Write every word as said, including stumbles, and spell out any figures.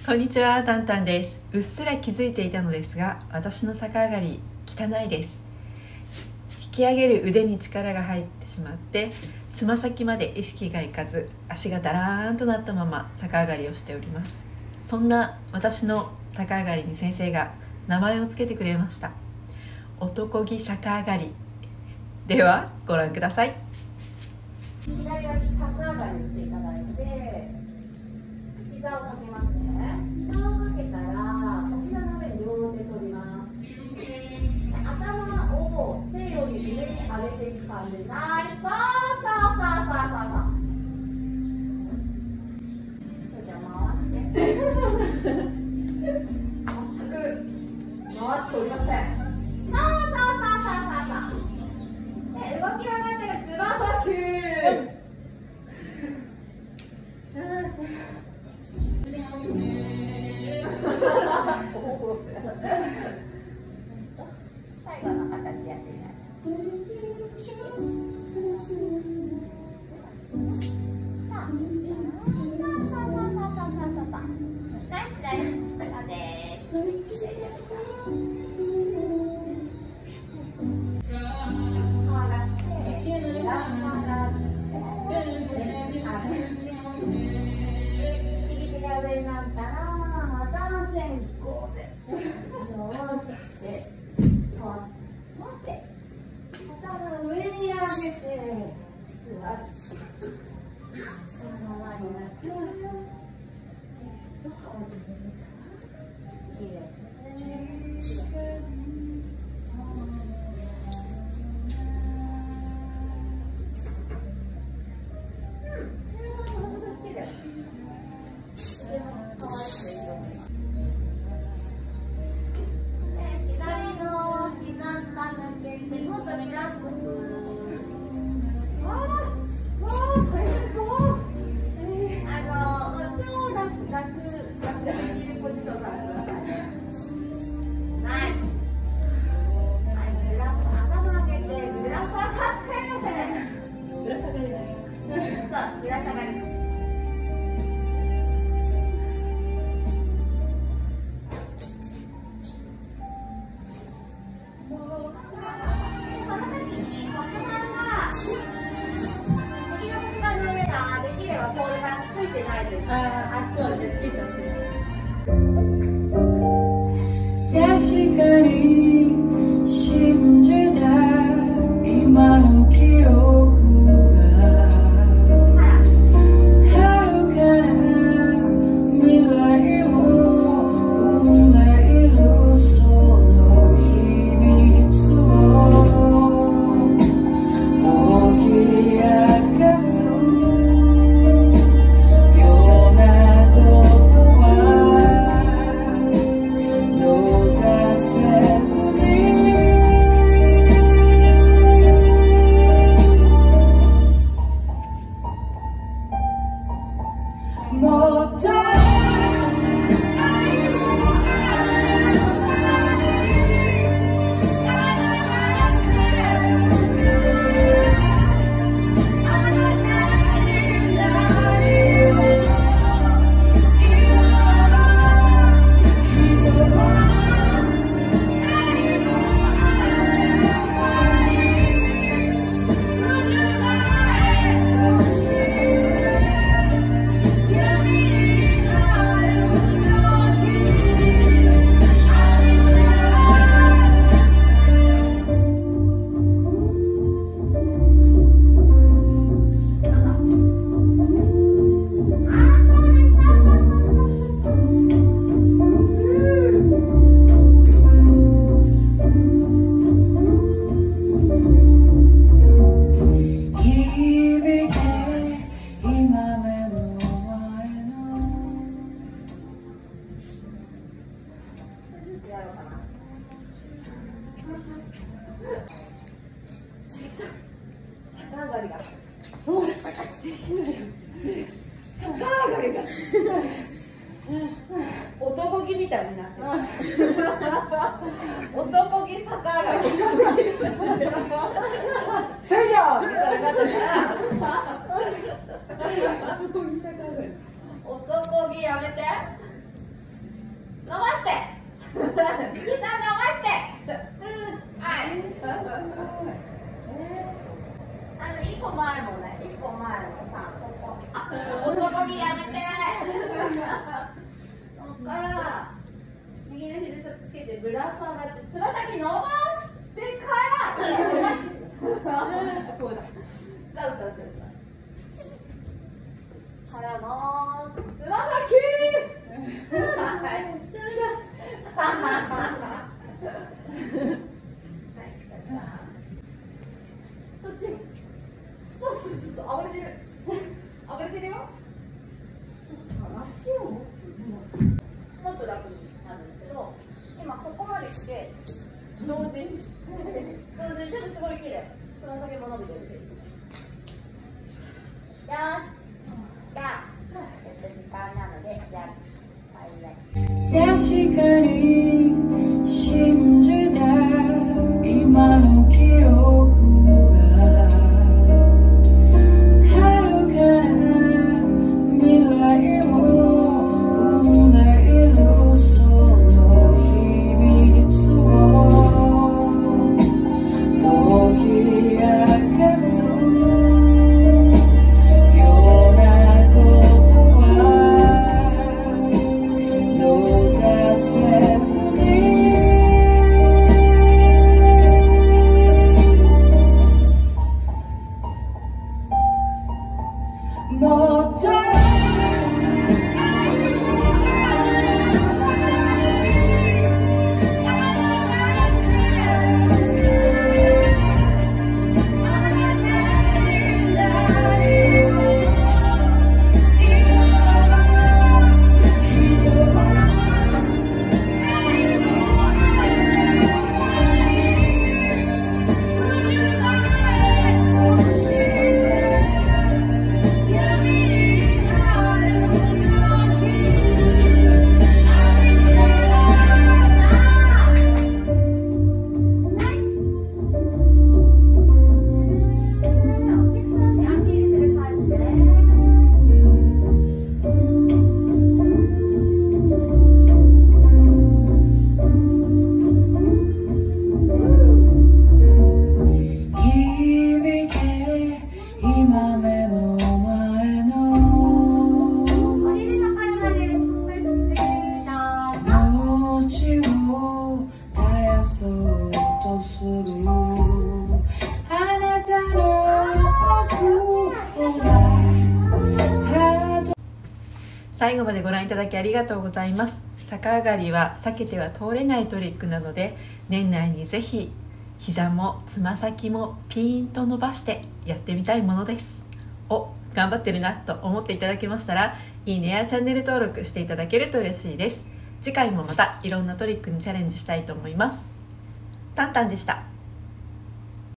こんにちは、タンタンです。うっすら気づいていたのですが、私の逆上がり汚いです。引き上げる腕に力が入ってしまって、つま先まで意識がいかず、足がだらーんとなったまま逆上がりをしております。そんな私の逆上がりに先生が名前をつけてくれました。男気逆上がり。ではご覧ください。 左脇逆上がりをしていただいて、膝をかけますね。膝をかけたら、お膝の上に両手取ります。頭を手より上に上げていく感じ。ナイス。そうそうそうそうそうそう。じゃあ回して。全く回しておりません。そうそうそうそうそうそう。で、動き上がったらつま先。最後の形やってみましょう。さあ、さあ、さあ、さあ、さあ、さあ、さあ、ナイスナイス。そうです。上がって、上がって、右手が上になったら、また前後で。戻して、持って、頭を上に上げて、座って、そのままになって、いいですね。 ああ、そうですね、つけちゃってます。 確かに信じた今の記憶が遥かな未来を生んでいるその秘密を解き明かす逆上がりがそうだ逆上がりが男気みたいになってる男気逆上がりせいやみたいな感じだ男気逆上がり男気やめてはいあの一個前もね、一個前もさ、ここおとぎやめてここから右の肘下つけてぶら下がってつま先伸ばしてから伸ばしてこうだそうそうそうそうからのつま先そっちそうそうそうそう暴れてる暴れてるよ足をもっと楽になるんですけど今ここまで来て同時に同時にでもすごい綺麗つま先も伸びてるしよしじゃあ時間なのでじゃあ確かに信じた今の記憶が遥かな未来を生んでいるその秘密を解き明かすようなことはどうかせずにもっと今目の前の命を絶やそうとするあなたの奥が最後までご覧いただきありがとうございます。逆上がりは避けては通れないトリックなので年内にぜひ膝もつま先もピーンと伸ばしてやってみたいものです。お、頑張ってるなと思っていただけましたらいいねやチャンネル登録していただけると嬉しいです。次回もまたいろんなトリックにチャレンジしたいと思います。タンタンでした。